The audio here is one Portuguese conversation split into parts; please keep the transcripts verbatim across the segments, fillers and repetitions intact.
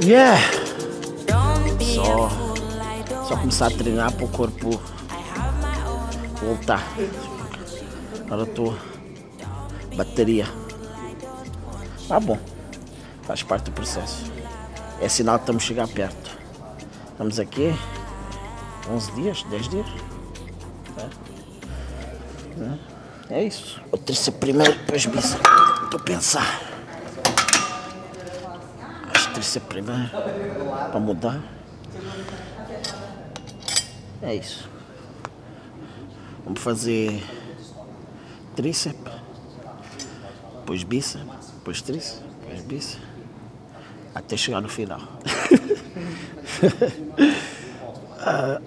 Yeah! Só, só começar a treinar para o corpo voltar. Agora eu tô bateria. Tá bom, faz parte do processo. É sinal que estamos a chegar perto. Estamos aqui onze dias, dez dias. É, é isso. O terceiro primeiro, depois bíceps. Estou a pensar. Acho que terceiro primeiro para mudar. É isso. Vamos fazer tríceps, depois bíceps, depois tríceps, depois bíceps, até chegar no final. ah.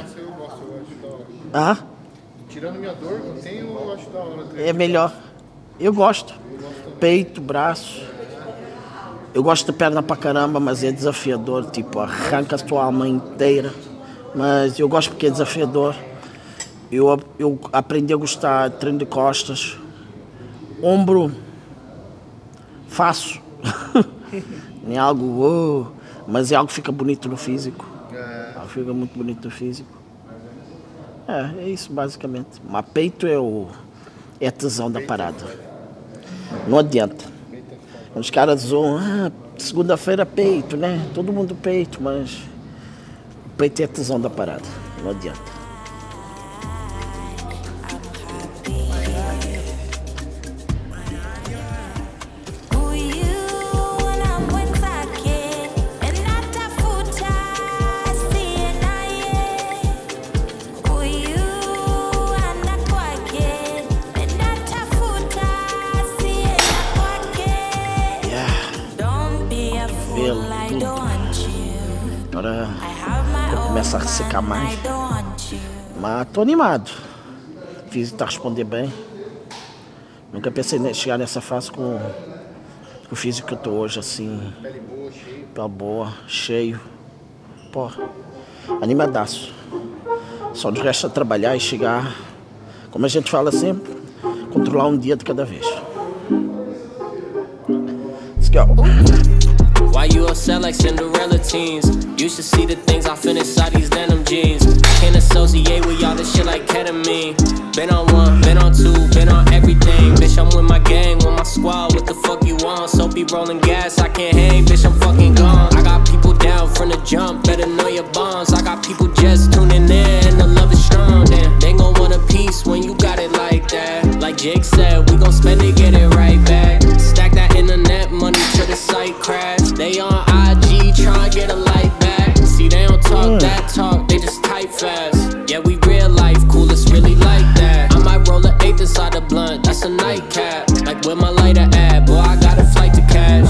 ah? Tirando minha dor, não tenho, eu acho da hora. É melhor. Eu gosto. Peito, braço. Eu gosto de perna pra caramba, mas é desafiador. Tipo, arranca a tua alma inteira. Mas eu gosto porque é desafiador. Eu, eu aprendi a gostar de treino de costas. Ombro, faço. Não é algo, oh, mas é algo que fica bonito no físico. É. Fica muito bonito no físico. É, é isso basicamente. Mas peito é, o, é a tesão da parada. Não adianta. Os caras zoam, ah, segunda-feira peito, né? Todo mundo peito, mas o peito é a tesão da parada. Não adianta. Agora começa a secar mais, mas tô animado. O físico tá respondendo bem. Nunca pensei em chegar nessa fase com o físico que eu tô hoje, assim, pele boa, cheio, porra, animadaço. Só nos resta trabalhar e chegar, como a gente fala sempre, controlar um dia de cada vez. Let's go. Why you upset like Cinderella teens? You should see the things I feel inside these denim jeans. Can't associate with y'all, this shit like ketamine. Been on one, been on two, been on everything. Bitch, I'm with my gang, with my squad, what the fuck you want? So be rolling gas, I can't hang, bitch, I'm fucking gone. I got people down from the jump, better know your bonds. I got people just tuning in, and the love is strong. Damn, they gon' want a piece when you got it like that. Like Jake said, we gon' spend it, get it right back. Stack that internet money till the site crash. They on I G tryna get a light back. See, they don't talk mm. that talk, they just type fast. Yeah, we real life, cool, it's really like that. I might roll an eighth inside a blunt, that's a nightcap. Like where my lighter at, boy, I got a flight to catch.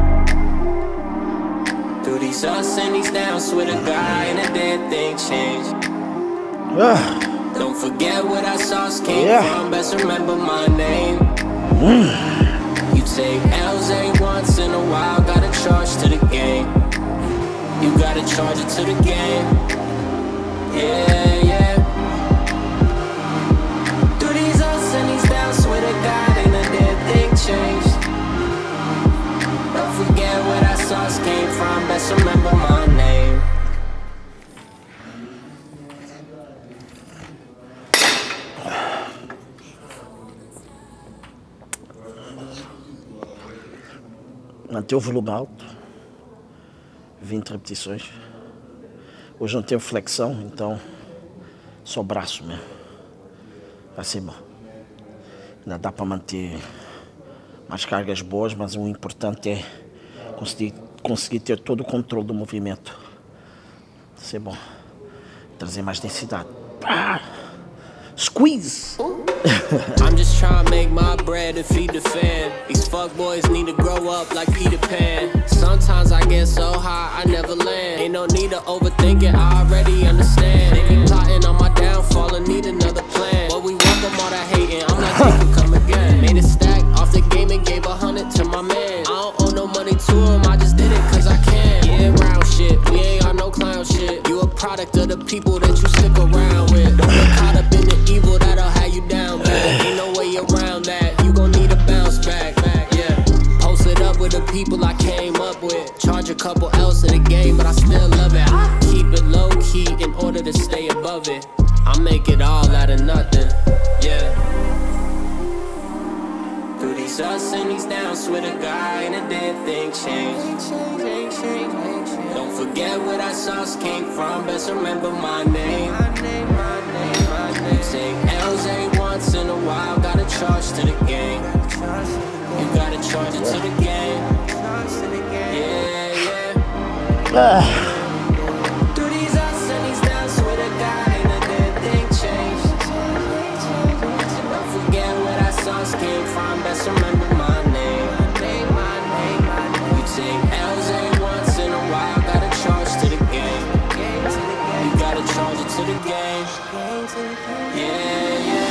Through these ups and these downs, with a guy and a dead thing change. uh. Don't forget where that sauce came yeah. from, best remember my name. mm. You take L's ain't once in a while, gotta charge to the game. You gotta charge it to the game. Yeah, yeah. Through these ups and these downs, swear to God, ain't a dead thing changed. Don't forget where that sauce came from, best remember my name. Manter o volume alto, vinte repetições. Hoje não tenho flexão, então só braço mesmo. Vai ser bom. Ainda dá para manter mais cargas boas, mas o importante é conseguir, conseguir ter todo o controle do movimento. Vai ser bom. Trazer mais densidade. Ah! Squeeze! I'm just trying to make my bread and feed the fam. These fuckboys need to grow up like Peter Pan. Sometimes I get so high, I never land. Ain't no need to overthink it, I already understand. They be plotting on my downfall and need another plan. But we welcome all that hating, I'm not taking come again. Made a stack off the game and gave a hundred to my man. I don't owe no money to him, I just did it cause I can. Yeah, round shit, we ain't on no clown shit. You a product of the people that you stick around with. Don't get caught up in the evil that'll have you down, man. Ain't no way around that, you gon' need a bounce back, back, yeah. Post it up with the people I came up with. Charge touch a couple L's in the game, but I still love it. I keep it low key in order to stay above it. I make it all out of nothing, yeah. Through these ups and these downs, swear to God, ain't a dead thing changed. Don't forget where that sauce came from, best remember my name. You take L's every once in a while, gotta charge to the game. You gotta charge it to the game. Yeah, yeah. Uh. Through these ups and these downs, swear to God, ain't a dead thing changed. Don't forget where that sauce came from, best remember my name. You take L's every once in a while, gotta charge to the game. You gotta charge it to the game. Yeah, yeah.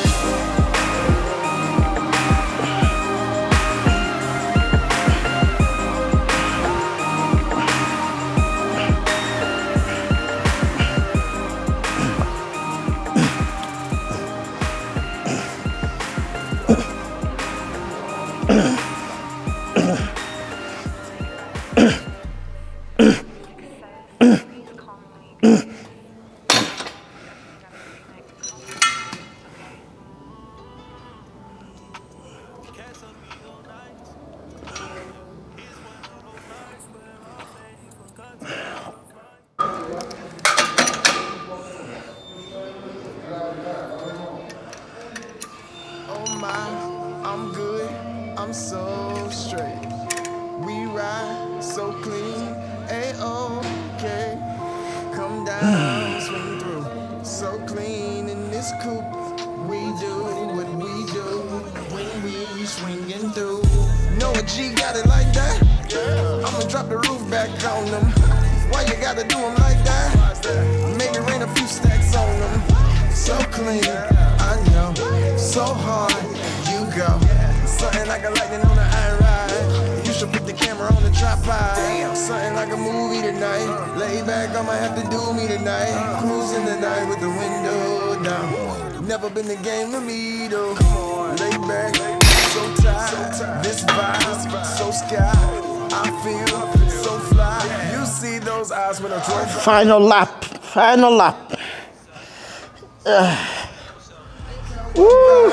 I'm good, I'm so straight. We ride so clean, A-okay. Come down, swing through, so clean in this coupe. We do what we do when we swinging through. Know a G got it like that? Yeah. I'ma drop the roof back on them. Why you gotta do them like that? Maybe rain a few stacks on them. So clean, I know, so hard. Go. Something like a lightning on an iron ride. You should put the camera on the tripod. Damn. Something like a movie tonight. Lay back, I'ma have to do me tonight. Cruising tonight with the window down. Never been the game to me though. Lay back, so tired. This vibe, so sky. I feel so fly. You see those eyes when I'm trying. Final lap, final lap. Uh. Woo.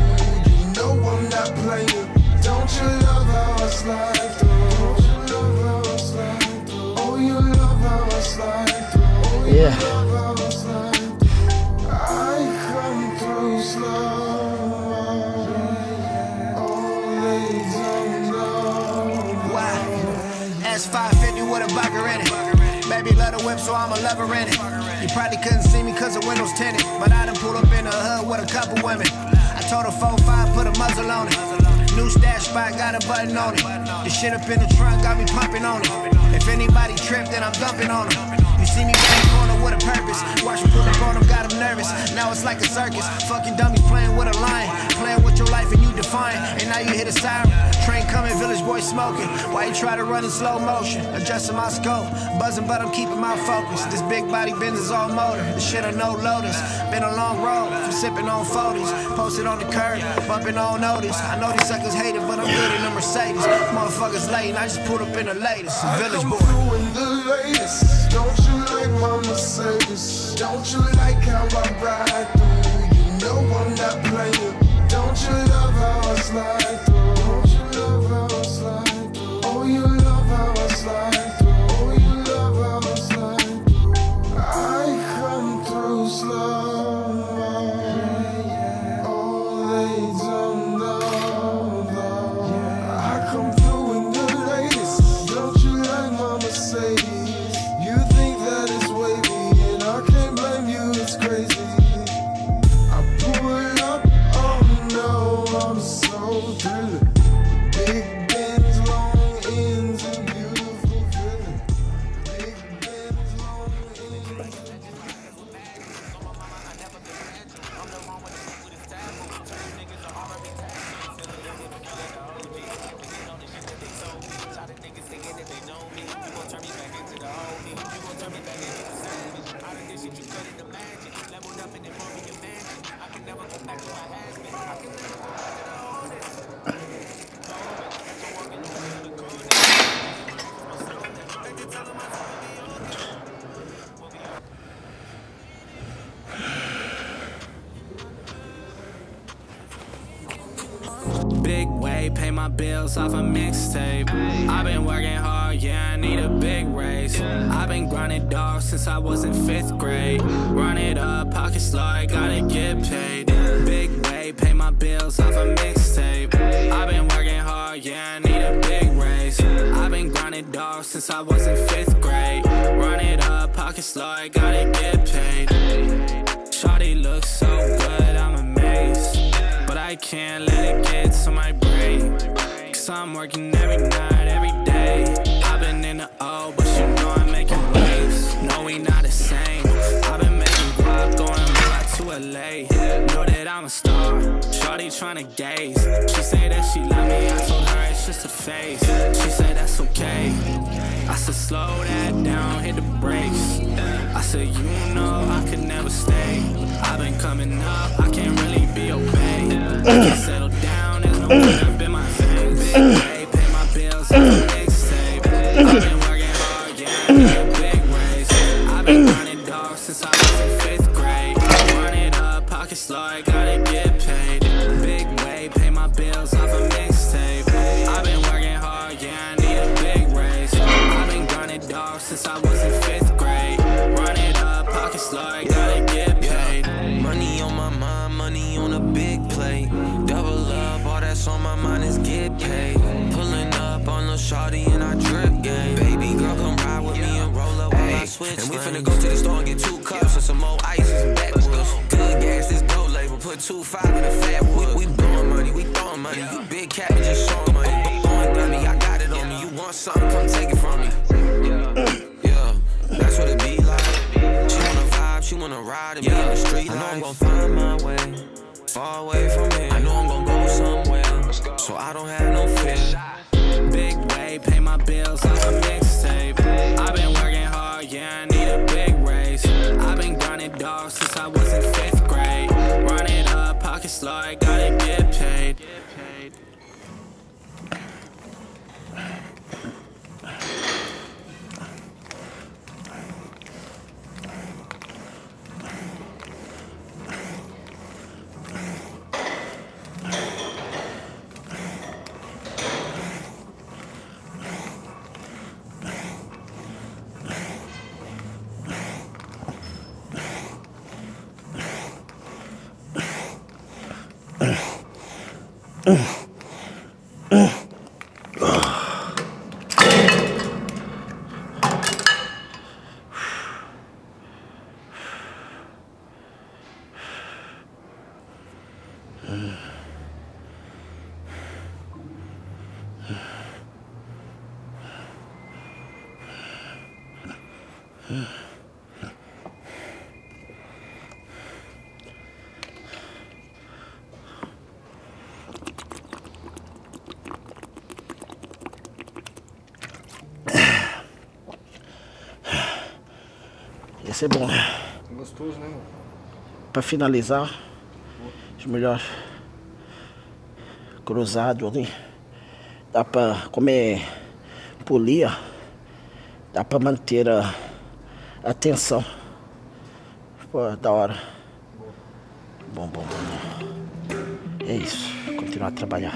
Don't you love how I slide through? Don't you love how I slide through? Oh, you love how I slide through. Oh, you yeah. love how I slide through. I come through slow. Oh, they don't know. Why? S five fifty with a bucker in it. Baby love the whip, so I'm a lover in it. You probably couldn't see me cause the windows tinted, but I done pulled up in the hood with a couple women. I told her four five, put a muzzle on it. New stash spot, got a button on it. The shit up in the trunk got me pumping on it. If anybody tripped, then I'm dumping on them. You see me in the corner with a purpose. Watch me pull up on them, got them nervous. Now it's like a circus. Fucking dummies playing with a lion. Playing with your life and you define. And now you hit a siren. Train coming, village boy smoking. Why you try to run in slow motion? Adjusting my scope. Buzzing, but I'm keeping my focus. This big body Benz is all motor. This shit are no lotus. Been a long road from sipping on photos. Posted on the curb, bumping on notice. I know these suckers hate it, but I'm good in the Mercedes. Motherfuckers late, and I just pulled up in the latest. Village boy. In the latest. Don't you like my Mercedes? Don't you like how I ride through? You know I'm not playing. Don't you love how I slide through? Don't you love how I slide through? Oh, you love how I slide through. Oh, you love how I slide through. I come through slow. Oh, they don't know. I come through in the latest. Don't you like my Mercedes? You think that it's wavy, and I can't blame you, it's crazy. I pull up, oh no, I'm so delayed. pay my bills off a mixtape. I've been working hard, yeah, I need a big raise. I've been grinding dog since I was in fifth grade. Run it up, pockets slow, I gotta get paid. Big way, pay my bills off a mixtape. I've been working hard, yeah, I need a big raise. I've been grinding dog since I was in fifth grade. Run it up, pockets slow, I gotta get paid. Shawty looks so good, I'm amazed. But I can't let it get to my brain. Cause I'm working every night, every day. I've been in the O, but you know I'm making waves. No, we not the same. I've been making guap, going back to L A. Know that I'm a star, shawty tryna gaze. She say that she love me, I told her it's just a phase. She said that's okay. I said slow that down, hit the brakes. I said you know I could never stay. I've been coming up, I can't really be obeyed. I can settle down, there's no way up in my veins. Big way, pay my bills, I'm a mixtape. I've been working hard, yeah, I need a big raise. I've been running dog since I was in fifth grade. Run it up, pocket slow, I gotta get paid. Big way, pay my bills off a mixtape. I've been working hard, yeah, I need a big raise. I've been grinding dog since I was in fifth grade. Run it up, pocket slow, I gotta get paid. Money on my mind, money on a big plate. Double up, all that's on my mind is get paid. Pulling up on the shawty in our drip game. Baby girl, come ride with me and roll up while I switch. And we finna go to the store and get two cups and some more ice and some backwoods. Good gas, this gold label, put two five in the fat wood. We, we blowing money, we throwing money. You big cat, we just showing money. Going dummy, I got it on me. You want something, come take it from me. Yeah, that's what it be like. She wanna vibe, she wanna ride and be in the street. I know I'm gon' find my way, far away from here. I know I'm gon' go somewhere, so I don't have no fear. Big way, pay my bills off a mixtape. I've been working hard, yeah, I need a big raise. I've been grinding dog since I was in fifth grade. Run it up, pocket slow, I gotta get paid. Esse é bom. Gostoso, né, mano? Pra finalizar, os melhores cruzado ali. Dá pra comer polia. Dá pra manter a atenção. Pô, da hora. Bom, bom, bom. É isso. Continuar a trabalhar.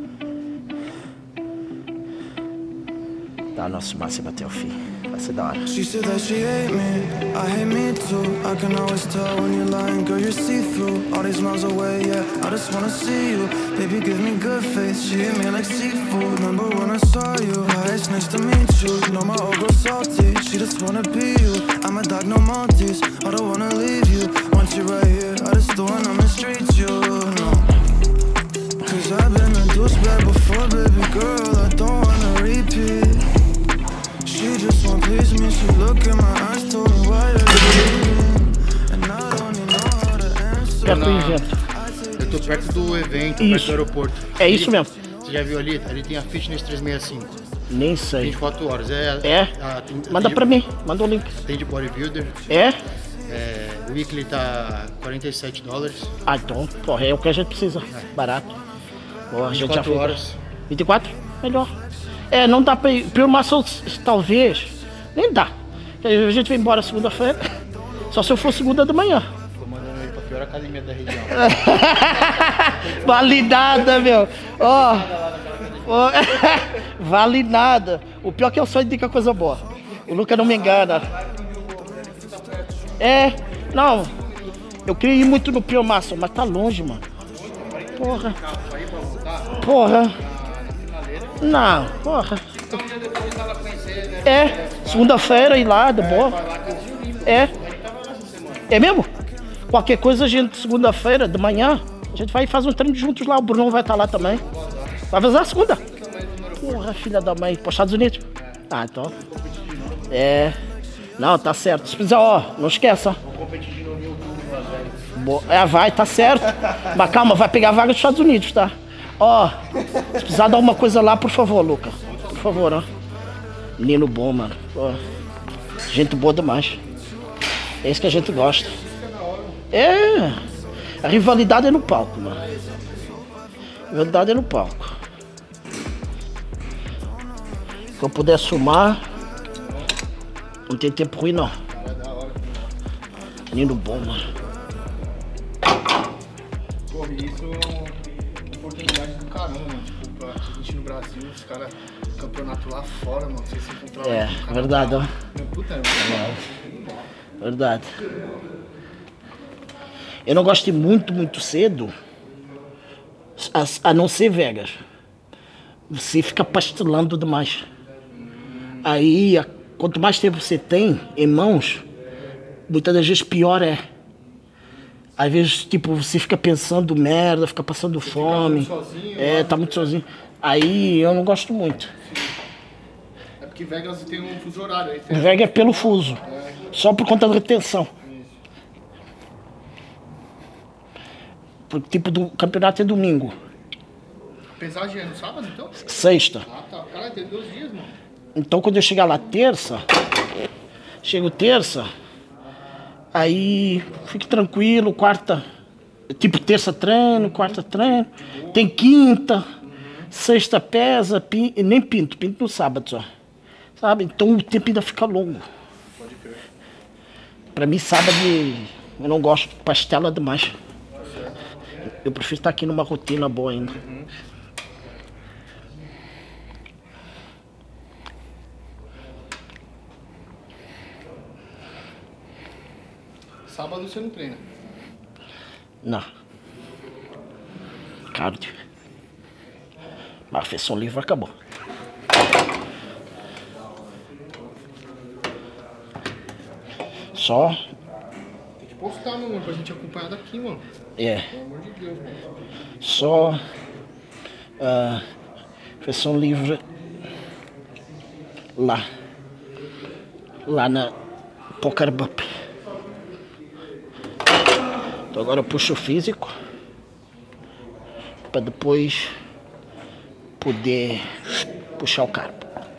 Dar o nosso máximo até o fim. Vai ser da hora. She said that she hate me, I hate me too. I can always tell when you're lying, girl, you're see-through. All these miles away, yeah, I just wanna see you. Baby, give me good face, she hit me like seafood. Remember when I saw you, hi, it's nice to meet you. Know my old girl salty, she just wanna be you. I'm a dog, no Maltese, I don't wanna leave you. Want you right here, I just don't wanna mistreat you, no. Cause I've been a douchebag before, baby girl, I don't wanna repeat. She just won't please me, she look in my eyes, told me why you're leaving. And I don't even know how to answer. Perto do evento. Eu tô perto do evento, Isso. perto do aeroporto. É isso mesmo. Você já viu ali? Ali tem a Fitness trezentos e sessenta e cinco. Nem sei. vinte e quatro horas. É? É? A, tem, Manda tem, pra mim, manda o link. Tem de bodybuilder. É? É, o weekly tá quarenta e sete dólares. Ah, então, porra, é o que a gente precisa. Barato. Porra, a gente já vinte e quatro foi. horas. vinte e quatro? Melhor. É, não dá pra ir. Pure Muscle, talvez. Nem dá. A gente vai embora segunda-feira. Só se eu for segunda da manhã. Tô mandando ele pra que hora? melhor academia da região. Vale nada, meu. Ó. Ó, vale nada. O pior é que eu só indico a coisa boa. O Luca não me engana. É, não. Eu queria ir muito no Pure Muscle, mas tá longe, mano. Porra. Porra. Não, porra. É, segunda-feira ir lá, de boa. É. É mesmo? Qualquer coisa, a gente, segunda-feira, de manhã, a gente vai e faz um treino juntos lá. O Bruno vai estar lá também. Vai fazer a segunda. Porra, filha da mãe. Para os Estados Unidos? Ah, então. É. Não, tá certo. Se precisar, ó, não esqueça. É, vai, tá certo. Mas calma, vai pegar a vaga dos Estados Unidos, tá? Ó, se precisar dar alguma coisa lá, por favor, Luca. Por favor, ó. Menino bom, mano. Ó. Gente boa demais. É isso que a gente gosta. É. A rivalidade é no palco, mano. A rivalidade é no palco. Se eu puder somar, não tem tempo ruim, não. Menino bom, mano. Pô, isso é uma oportunidade do caramba, mano. Tipo, pra gente no Brasil, os caras, campeonato lá fora, mano. Você se encontrar É, um verdade, ó. Meu puta, é Verdade. Eu não gosto de muito, muito cedo, a, a não ser Vegas. Você fica pastelando demais. Aí, a, quanto mais tempo você tem em mãos, muitas das vezes pior é. Às vezes, tipo, você fica pensando merda, fica passando você fome. Fica muito sozinho, é, mano. Tá muito sozinho. Aí eu não gosto muito. É porque Vegas tem um fuso horário aí. Vegas é pelo fuso. É. Só por conta da retenção. Porque tipo, do campeonato é domingo. Pesagem é no sábado, então? Sexta. Ah, tá. Cara, tem dois dias, mano. Então quando eu chegar lá terça, chego terça, aí fique tranquilo, quarta, tipo terça treino, quarta treino, tem quinta, sexta pesa, pin, nem pinto, pinto no sábado só. Sabe? Então o tempo ainda fica longo. Pode crer. Pra mim sábado eu não gosto, pastela demais. Eu prefiro estar aqui numa rotina boa ainda. Uhum. Sábado você não treina? Não. Cardio. Mas a feição livre acabou. Só. Tem que postar, meu mano, pra gente acompanhar daqui, mano. É. Pelo amor de Deus, mano. Só. Uh, feição livre. Lá. Lá na Poker Bup. Então agora eu puxo o físico. Pra depois poder puxar o carbo.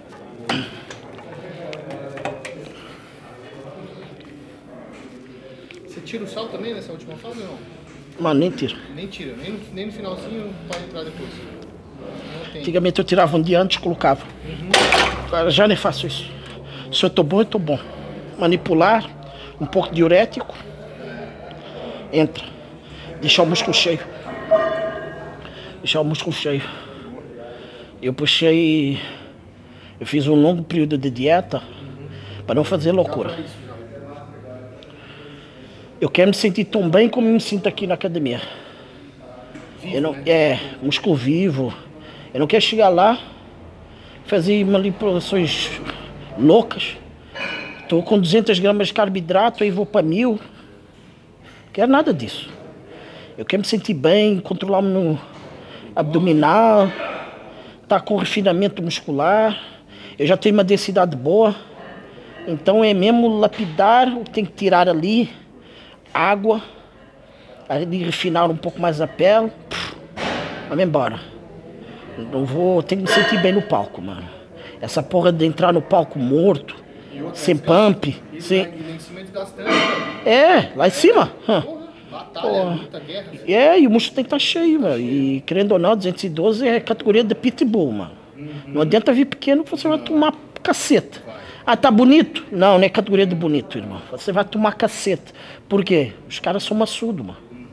Você tira o sal também nessa última fase ou não? Mas nem tiro. Nem tira, nem no, nem no finalzinho pode entrar depois. Antigamente eu tirava um dia antes e colocava. Uhum. Agora já nem faço isso. Se eu tô bom, eu tô bom. Manipular, um pouco de diurético. Entra. Deixar o músculo cheio. Deixar o músculo cheio. Eu puxei. Eu fiz um longo período de dieta para não fazer loucura. Eu quero me sentir tão bem como eu me sinto aqui na academia. Eu não, é, músculo vivo. Eu não quero chegar lá, fazer manipulações loucas. Estou com duzentas gramas de carboidrato, aí vou para mil. Não quero nada disso. Eu quero me sentir bem, controlar o meu abdominal, estar com refinamento muscular. Eu já tenho uma densidade boa. Então é mesmo lapidar o que tem que tirar ali. Água. Ali refinar um pouco mais a pele. Vamos embora. Não vou, tenho que me sentir bem no palco, mano. Essa porra de entrar no palco morto, sem pump, sem... É, lá em cima. Porra, batalha, luta, guerra. É, e o músculo tem que estar cheio, mano. E querendo ou não, duzentos e doze é categoria de pitbull, mano. Uhum. Não adianta vir pequeno que você vai tomar caceta. Ah, tá bonito? Não, não é categoria de bonito, irmão. Você vai tomar caceta. Por quê? Os caras são maçudos, mano.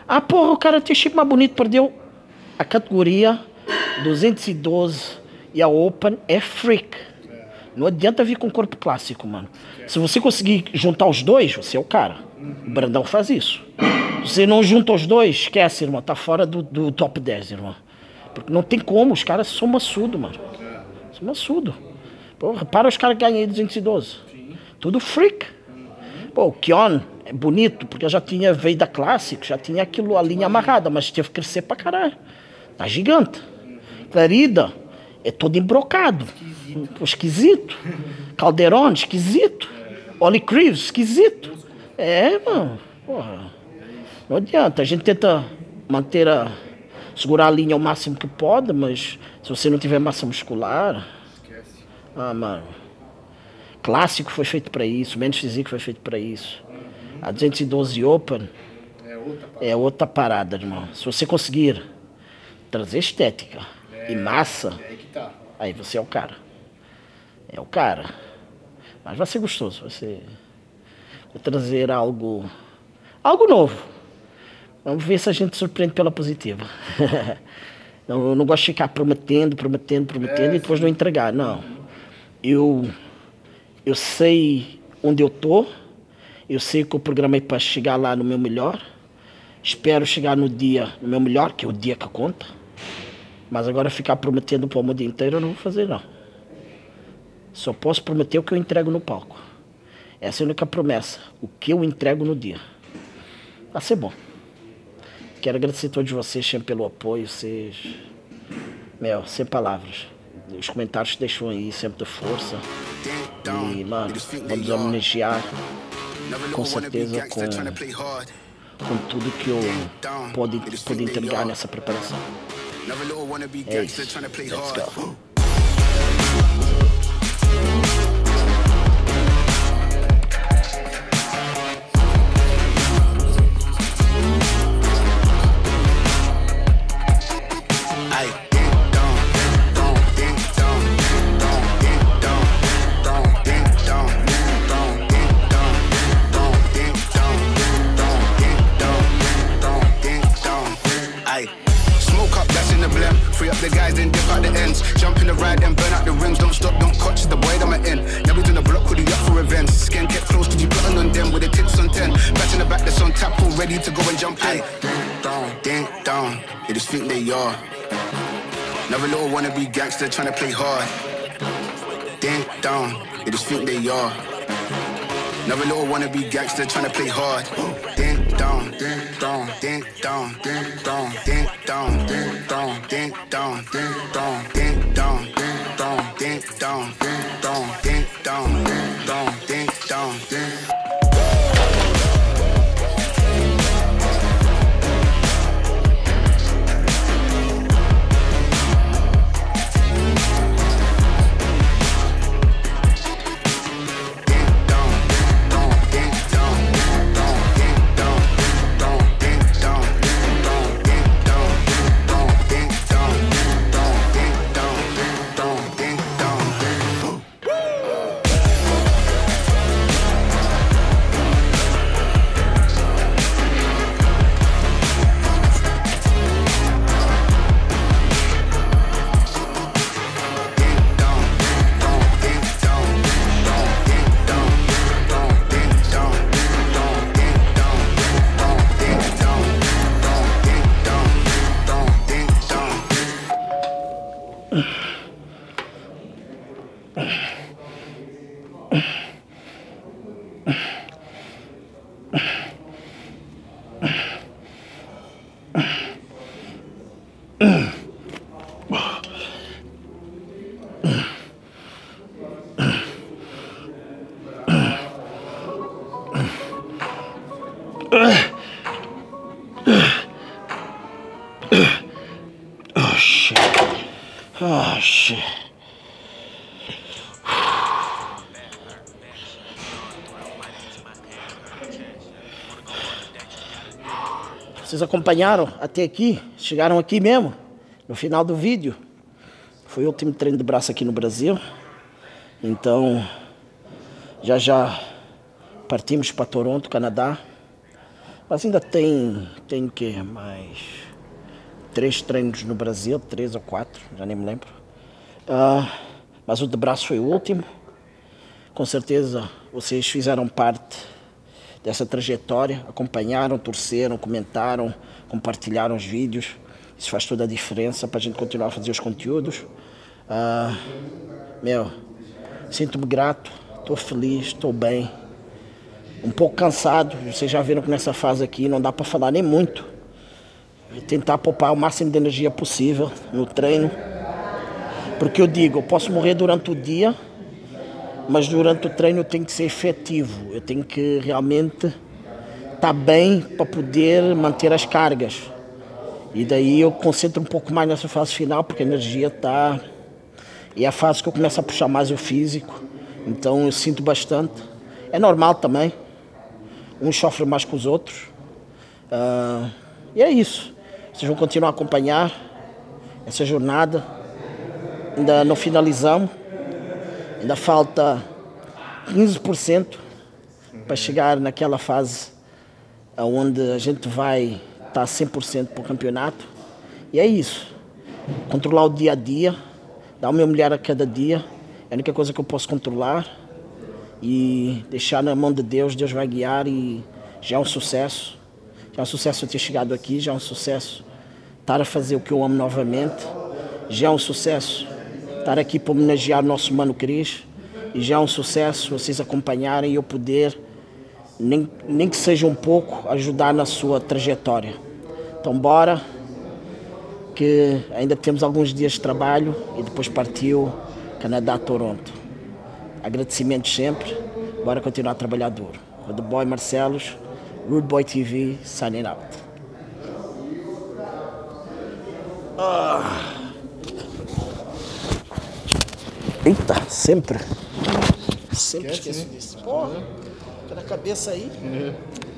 Ah, porra, o cara tem shape mais bonito, perdeu a categoria duzentos e doze e a Open é freak. Não adianta vir com corpo clássico, mano. Se você conseguir juntar os dois, você é o cara. O Brandão faz isso. Se você não junta os dois, esquece, irmão. Tá fora do, do top dez, irmão. Porque não tem como, os caras são maçudos, mano. São maçudos. Pô, repara os caras que ganham aí duzentos e doze. Tudo freak. Pô, o Kion é bonito, porque já tinha, veio da Clássico, já tinha aquilo, a linha amarrada, mas teve que crescer pra caralho. Tá gigante. Clarida é todo embrocado. Esquisito. Esquisito. Calderon, esquisito. Oli Creeves, esquisito. É, mano. Porra. Não adianta. A gente tenta manter a... segurar a linha ao máximo que pode, mas se você não tiver massa muscular... Esquece. Ah, mano. Clássico foi feito pra isso. Menos físico foi feito pra isso. A duzentos e doze Open é outra parada, é outra parada, irmão. Se você conseguir trazer estética é, e massa, é aí, que tá. Aí você é o cara. É o cara. Mas vai ser gostoso. Vai ser... Vou trazer algo... Algo novo. Vamos ver se a gente surpreende pela positiva. Não, eu não gosto de ficar prometendo, prometendo, prometendo é, e depois sim. não entregar. Não. Eu, eu sei onde eu tô. Eu sei que eu programei para chegar lá no meu melhor. Espero chegar no dia, no meu melhor, que é o dia que conta. Mas agora ficar prometendo para o dia inteiro eu não vou fazer, não. Só posso prometer o que eu entrego no palco. Essa é a única promessa. O que eu entrego no dia. Vai ser bom. Quero agradecer a todos vocês sempre pelo apoio. Vocês... Meu, sem palavras. Os comentários que deixam aí sempre de força. E, mano, vamos homenagear com certeza com, com tudo que eu pude, pude entregar nessa preparação. É isso. Let's go. The guys then dip out the ends. Jump in the ride and burn out the rims. Don't stop, don't catch the boy that I'm in. Never done a block with you up for events. Skin kept close to you plotting on them with the tips on ten. Back in the back that's on tap, all ready to go and jump in. Ding down, ding down. They just think they are. Never little wannabe gangster trying to play hard. Ding down, they just think they are. Never little wannabe gangster trying to play hard. Ding down, ding down, ding down, ding down, ding down, ding down, ding down, ding down, ding down, ding down, ding down, ding down, ding down, ding down, ding down, ding. Oh shit. Oh shit. Vocês acompanharam até aqui? Chegaram aqui mesmo? No final do vídeo? Foi o último treino de braço aqui no Brasil. Então, já já partimos para Toronto, Canadá. Mas ainda tem, tem o quê? Mais três treinos no Brasil, três ou quatro, já nem me lembro. Uh, mas o de braço foi o último. Com certeza vocês fizeram parte dessa trajetória, acompanharam, torceram, comentaram, compartilharam os vídeos. Isso faz toda a diferença para a gente continuar a fazer os conteúdos. Uh, meu, sinto-me grato, estou feliz, estou bem. Um pouco cansado, vocês já viram que nessa fase aqui não dá para falar nem muito. Tentar poupar o máximo de energia possível no treino. Porque eu digo, eu posso morrer durante o dia, mas durante o treino eu tenho que ser efetivo. Eu tenho que realmente estar bem para poder manter as cargas. E daí eu concentro um pouco mais nessa fase final, porque a energia está... E é a fase que eu começo a puxar mais o físico. Então eu sinto bastante. É normal também. Uns sofrem mais que os outros. Uh, e é isso. Vocês vão continuar a acompanhar essa jornada. Ainda não finalizamos. Ainda falta quinze por cento para chegar naquela fase onde a gente vai estar cem por cento para o campeonato. E é isso. Controlar o dia a dia. Dar o meu melhor a cada dia. É a única coisa que eu posso controlar. E deixar na mão de Deus. Deus vai guiar e já é um sucesso. Já é um sucesso eu ter chegado aqui. Já é um sucesso estar a fazer o que eu amo novamente. Já é um sucesso estar aqui para homenagear o nosso mano Cris. E já é um sucesso vocês acompanharem e eu poder, nem, nem que seja um pouco, ajudar na sua trajetória. Então bora, que ainda temos alguns dias de trabalho e depois partiu Canadá-Toronto. Agradecimentos sempre, bora continuar a trabalhar duro. The Boy Marcelos, Rude Boy T V, signing out. Ah. Eita, sempre. Sempre esqueço disso. Porra, tá na cabeça aí.